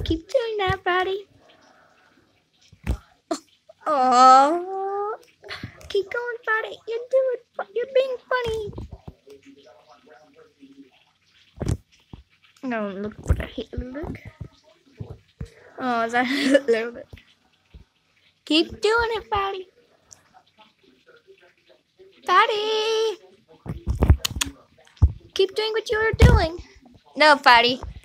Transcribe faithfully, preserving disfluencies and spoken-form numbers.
Keep doing that, Fatty. Oh, keep going, Fatty. You're doing. You're being funny. No, look what I hit. Look. Oh, is that a little bit? Keep doing it, Fatty. Fatty. Keep doing what you were doing. No, Fatty.